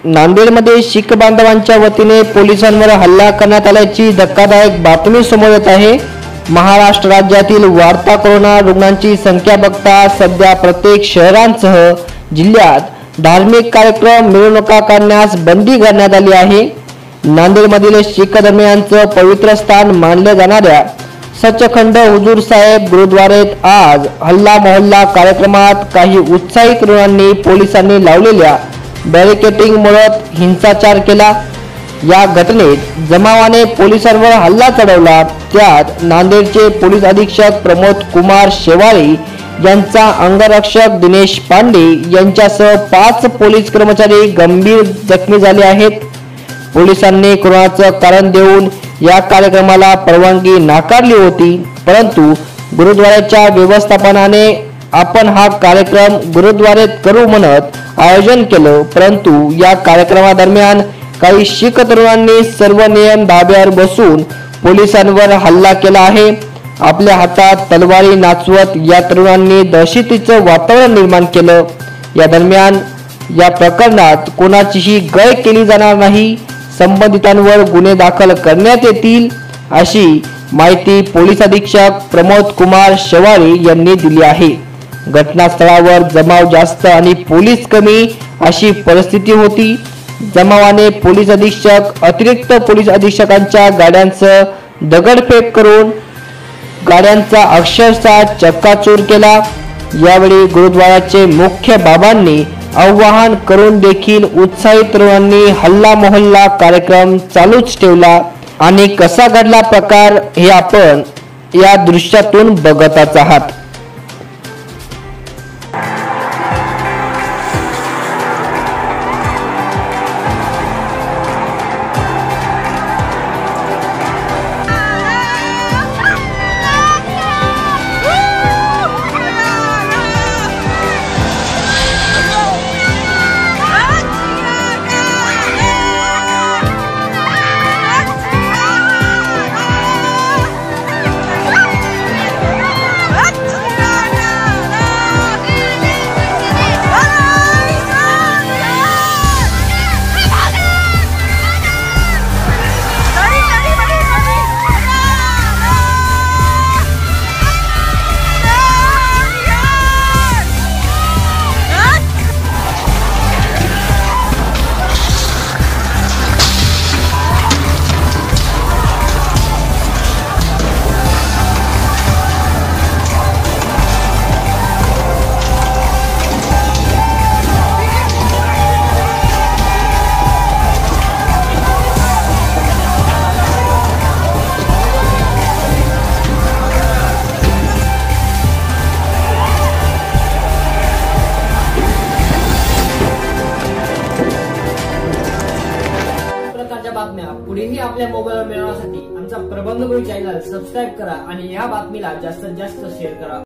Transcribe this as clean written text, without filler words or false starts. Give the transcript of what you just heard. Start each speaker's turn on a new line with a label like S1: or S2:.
S1: नांदेडमध्ये शीख बांधवांच्या वतीने पोलिसांवर हल्ला करण्यात आल्याची धक्कादायक बातमी समोर येत आहे। महाराष्ट्र राज्यातील वाढता कोरोना रुग्णांची संख्या बघता सध्या प्रत्येक शहरांसह जिल्ह्यात धार्मिक कार्यक्रम मिरवणुका काढण्यास बंदी घालण्यात आली आहे। नांदेडमधील शीख धर्मीयांचं पवित्र स्थान मानल्या जाणाऱ्या सचखंड हुजूर साहेब गुरुद्वारेत आज हल्ला मोहल्ला कार्यक्रमात काही उत्साही तरुणांनी पोलिसांनी लावलेल्या बॅरिकेडिंग मुळत हिंसाचार केला। या घटनेत जमावाने पोलिसांवर हल्ला चढवला। त्यात नांदेडचे पोलीस अधीक्षक प्रमोद कुमार शेवाळे यांचा अंगरक्षक दिनेश पांडे यांच्यासह 5 पोलीस कर्मचारी गंभीर जखमी झाले आहेत। पोलिसांनी कोरोनाचं कारण देऊन या कार्यक्रमाला परवानगी नाकारली होती, परंतु गुरुद्वाराच्या व्यवस्थापनाने आपण हा कार्यक्रम गुरुद्वारेत करू म्हणत आयोजन केलं, परंतु या कार्यक्रमादरम्यान काही शीख तरुणांनी सर्व नियम धाब्यावर बसून पोलिसांवर हल्ला केला आहे। आपल्या हातात तलवारी नाचवत या तरुणांनी दहशतीचं वातावरण निर्माण केलं। या दरम्यान या प्रकरणात कोणाचीही गय केली जाणार नाही, संबंधितांवर गुन्हे दाखल करण्यात येतील, अशी माहिती पोलीस अधीक्षक प्रमोद कुमार शेवाळे यांनी दिली आहे। घटनास्थळावर जमाव जास्त आणि पोलीस कमी अशी परिस्थिती होती। जमावाने पोलीस अधीक्षक अतिरिक्त पोलीस अधीक्षकांच्या गाड्यांसह दगडफेक करून गाड्यांचा अक्षरशः चक्काचूर केला। यावेळी गुरुद्वाराचे मुख्य बाबांनी आवाहन करून देखील उत्साही तरुणांनी हल्ला मोहल्ला कार्यक्रम चालूच ठेवला। आणि कसा घडला प्रकार हे आपण या दृश्यातून बघतच आहात।
S2: बातम्या पुढेही आपल्या मोबाईलवर मिळवण्यासाठी आमचा प्रबंध चॅनल सबस्क्राइब करा आणि या बातमीला जास्तीत जास्त शेअर करा।